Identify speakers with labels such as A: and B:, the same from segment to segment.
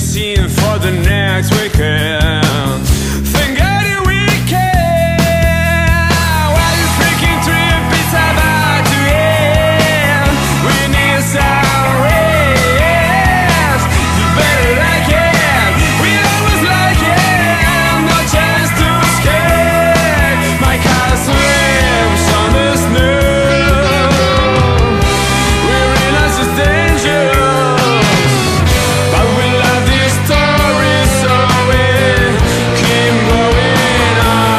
A: scene for the next weekend. Thank God we can. While this freaking trip is about to end, we need some rest. You better like it, we always like it. No chance to escape. My castle lives on the snow. We realize it's dangerous, but we love this story, so we keep going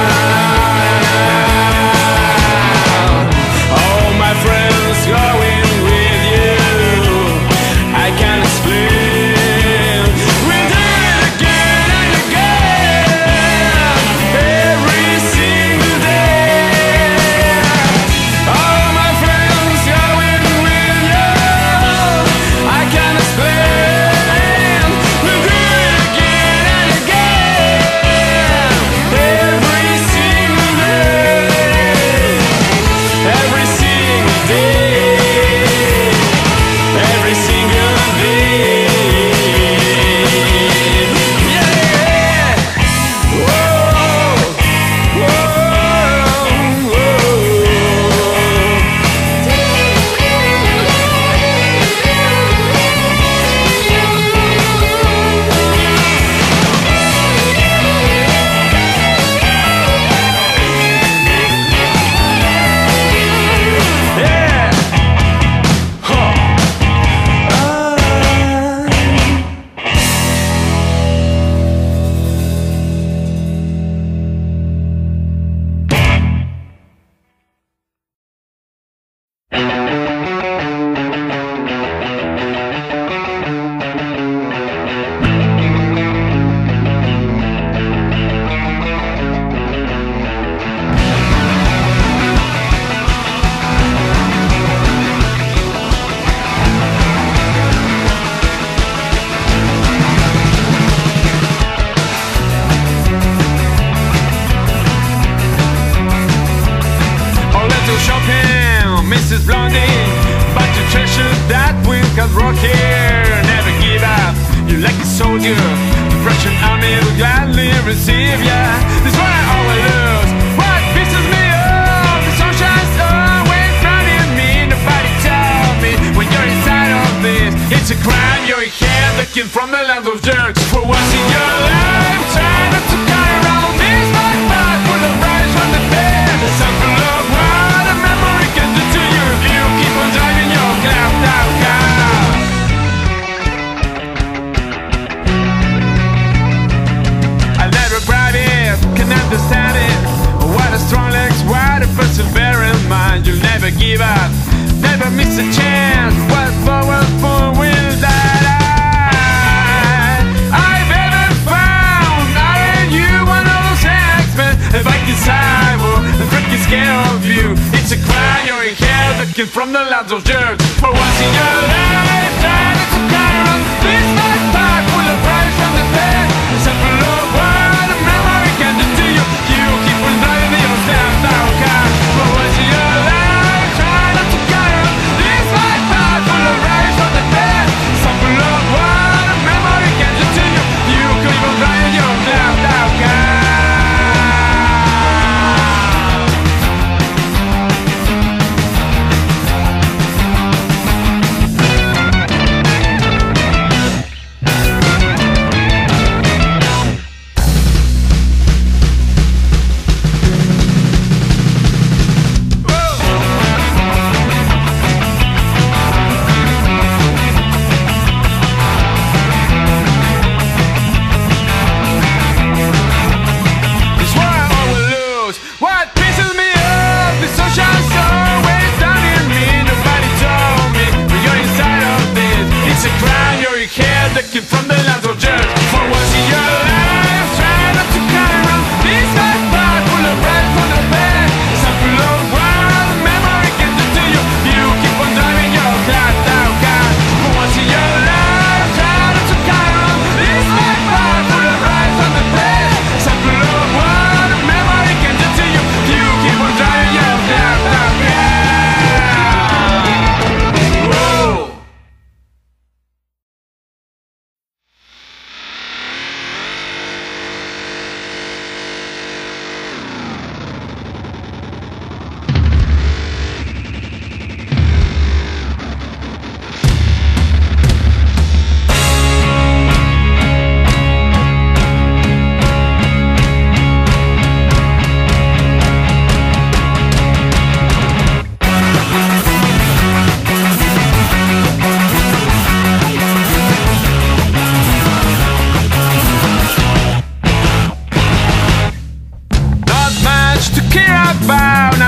A: on. All my friends going with you, I can't explain. We'll do it again and again, every single day. All my friends going with you, I can't explain. We'll do it again and again, every single day. Every single day. Every single day. Yeah. Whoa. Whoa. Yeah. Huh. Oh, let's go shopping, Mrs. Blondie. But you treasure that wheel called Rocky. Never give up, you like a soldier. The Russian army will gladly receive ya. This one I always lose. What pisses me off? The sun shines always running me. Nobody tell me when you're inside of this. It's a crime, you're here, the kid from the land of jerks. For once in your life, try not to carry around this backpack full of rice from the bed. Something of what a memory can do to you if you keep on driving your clapped out car. I'll never grab it, can understand it. What a strong legs, what a persevering mind. You'll never give up, never miss a chance. What forward for will that I've ever found. Aren't you one of those X-Men? If I can cyber, I'm freaking scared of you. It's a crime, you're in hell, the kid from the lands of jerks. For once in your life, try not to carry around this backpack full of rice from the bed. Sample of what a memory can do to you. You keep on driving your snapped out car. For once in your life, try not to carry around this backpack full of rice from the bed. Sample of what a memory can do to you. You keep on driving your snapped out car.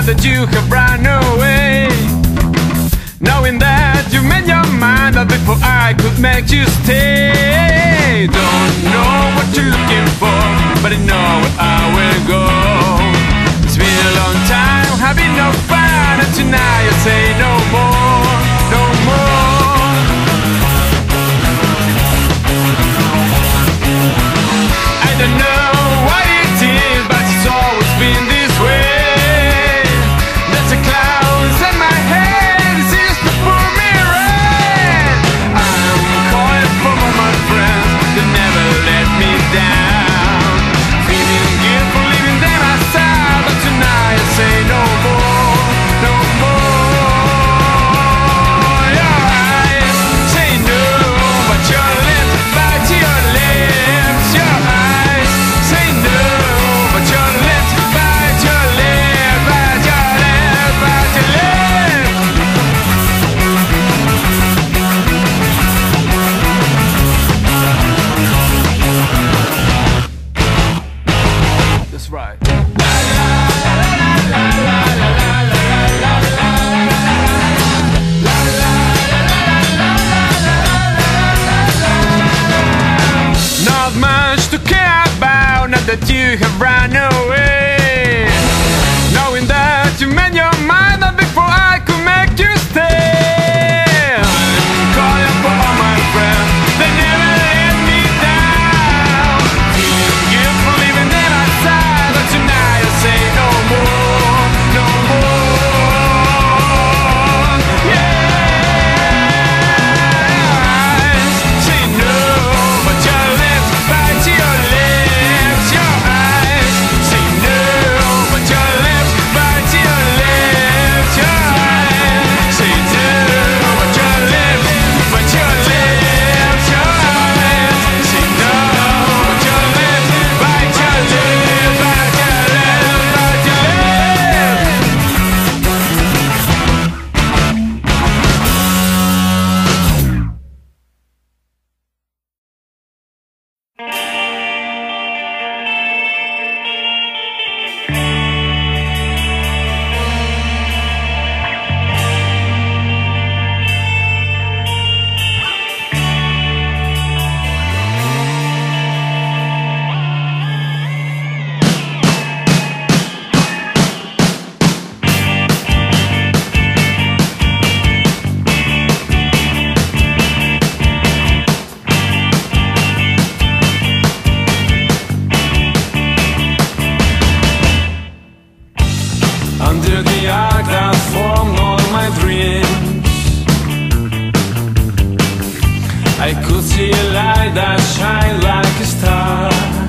A: that you have run away. Knowing that you made your mind up before I could make you stay. Don't know what you're looking for, but I know where I will go. It's been a long time, having no fun, and tonight I say no more, no more. I don't know what it is, but it's always been this way. There's a clouds in my head. That you have run away, knowing that you made your mind up before I could make you stay. I'm calling for all my friends, they never let me down. Feeling guilt for leaving them outside, but tonight I say no more, no more. Yeah, say no, but your lips bite your lips. Under the arc that formed all my dreams, I could see a light that shined like a star.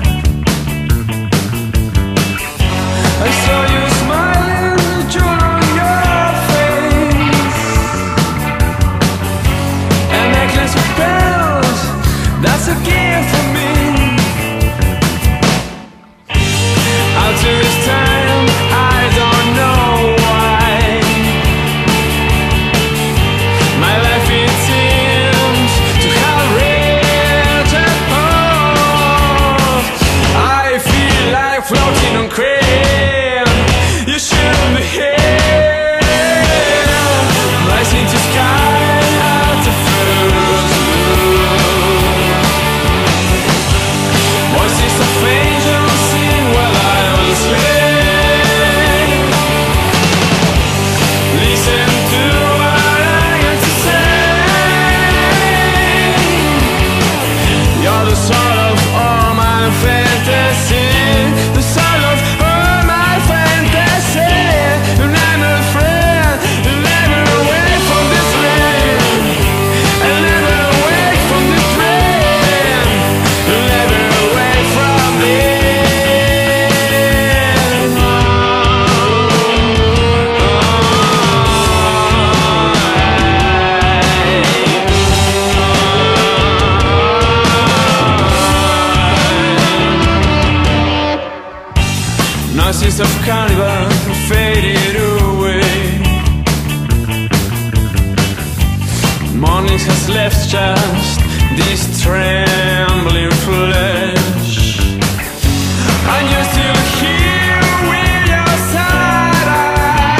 A: I saw you smiling, the joy on your face, a necklace of pearls, that's a gift for me. Out to this time, I don't know why my life it seems to have reached a point. I feel like floating on cream. You shouldn't be here. Rising to sky at the first blue. Voices of angels sing while I was asleep. Listen to what I have to say. You're the soul of all my fantasy, the soul of all my fantasy. And I'm afraid you'll never away from this rain. I'll never away from this rain. You'll never away from this. Noises of carnival faded away. Morning has left just this trembling flesh. And you're still here with your side eye.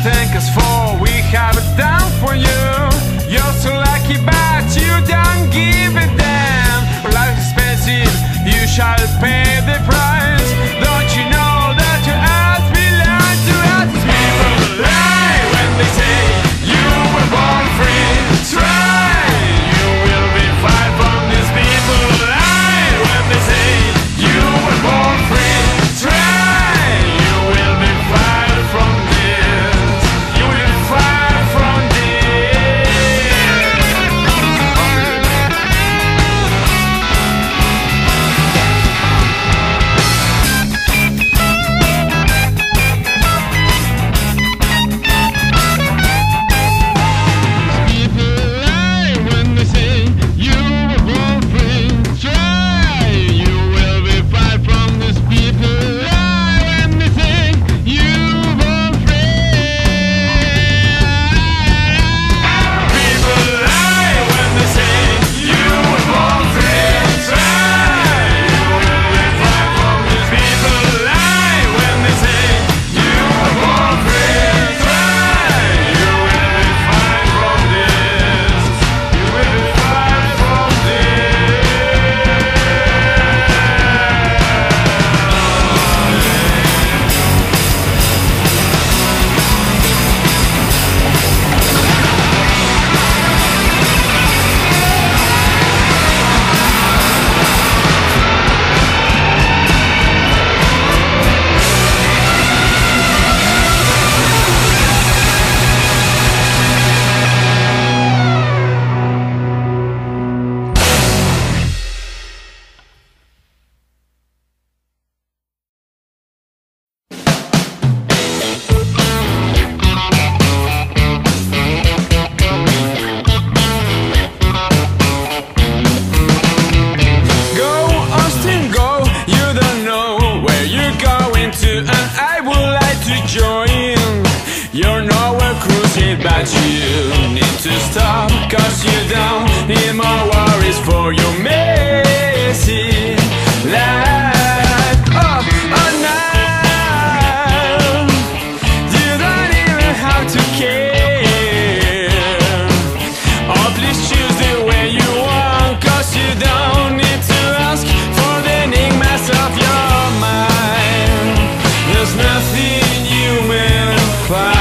A: thank us for, we have it done for you. You're so lucky but you don't give a damn. Life is expensive, you shall pay the price. Don't you know that your ass belongs to us? People lie when they say you were born free. Try, you will be fine from these people. Lie when they say you were born free. Try, you will be fine from this. You will be fine from but you need to stop, cause you don't need more worries for your messy life. Oh, oh no, you don't even have to care. Oh, please choose the way you want, cause you don't need to ask for the enigmas of your mind. There's nothing you will find.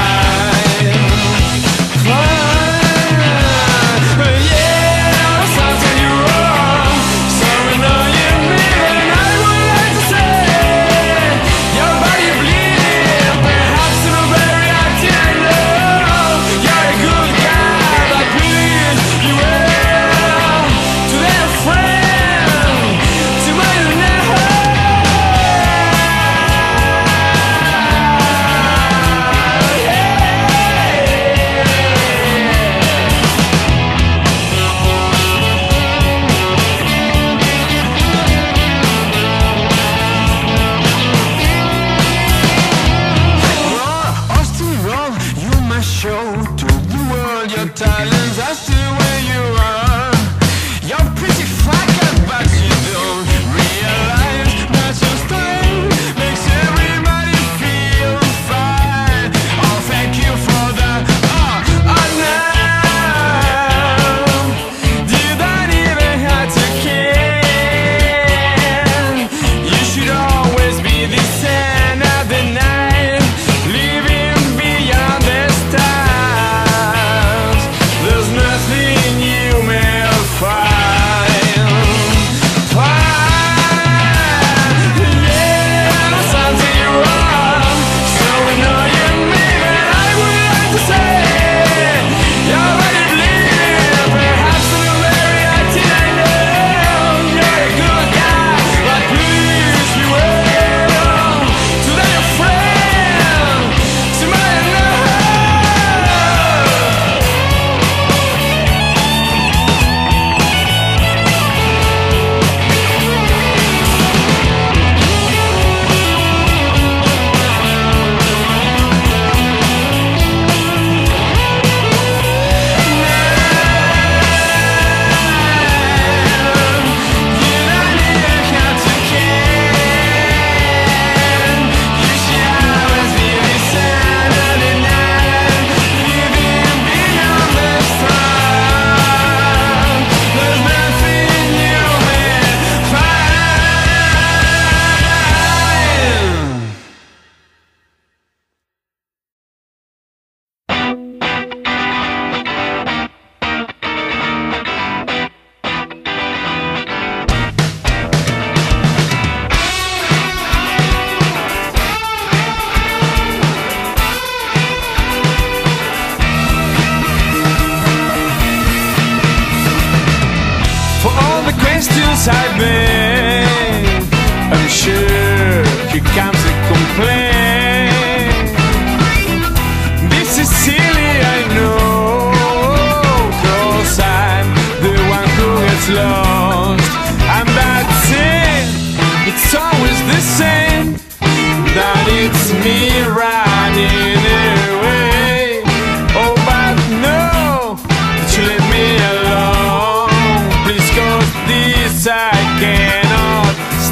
A: inside me. I'm sure he comes and complains. This is silly, I know, 'cause I'm the one who gets lost. And that's it, it's always the same, that it's me running away. Oh, but no, you leave me alone, please, 'cause this I cannot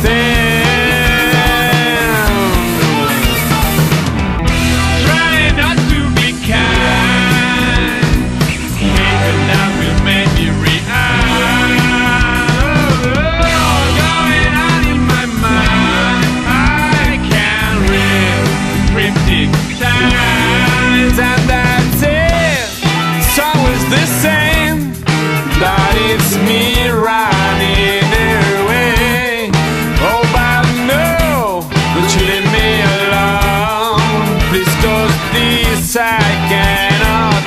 A: stand. Try not to be kind, maybe that will make me react. Going on in my mind, I can't read cryptic signs. And that's it, it's always the same, that it's me running away. Oh, but no, don't you leave me alone, please, 'cause this I cannot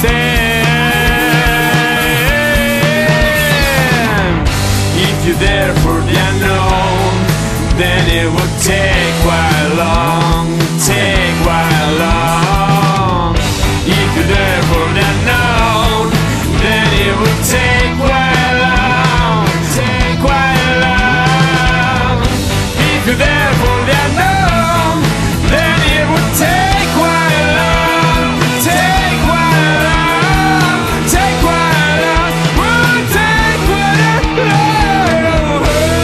A: stand. If you're there for the unknown, then it will take quite long, take quite long. If you're there for the unknown, then it will take quite long, take quite long. If you're there for the unknown, then it will take quite long, take quite long, take quite long, will take quite long.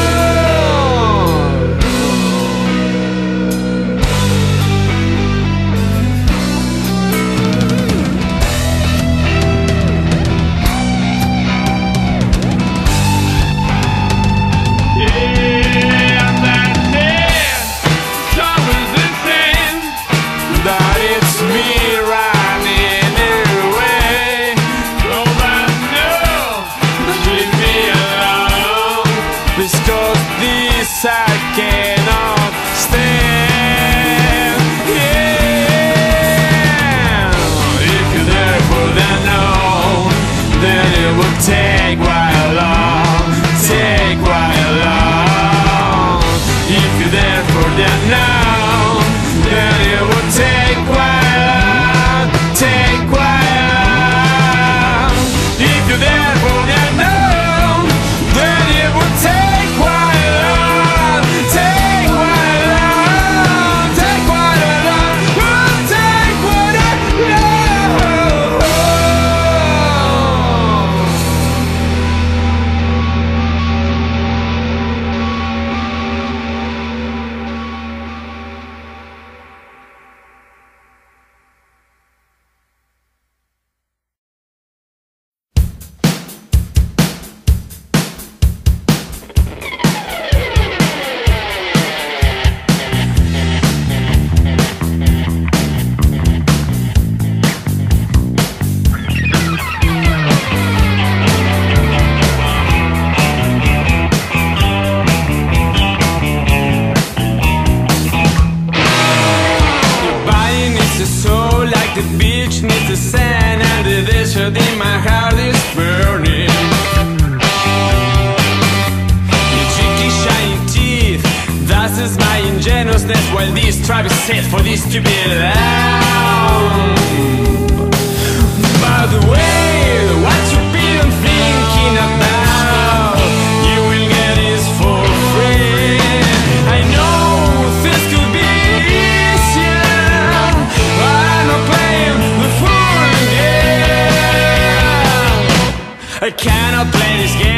A: Yeah, and that's it, it's always the same, that it's me running away. Oh, but no, don't leave me alone, please, 'cause this I cannot stand. Yeah, if you're there for the unknown, then it will take quite long, take quite long. If you're there for the unknown, then it will take quite long, take quite long. If you're there for the unknown, then it will take quite long, take quite long, take quite long, will take quite long. Your body needs a soul like the beach needs the sand, and the desert in my heart is burning. Your cheeky shiny teeth, that's just my ingenuousness, while this tribe is set for this to be loud. By the way, what you been thinking about, you will get this for free. I know this could be easier, but I'm not playing the fool game. I cannot play this game.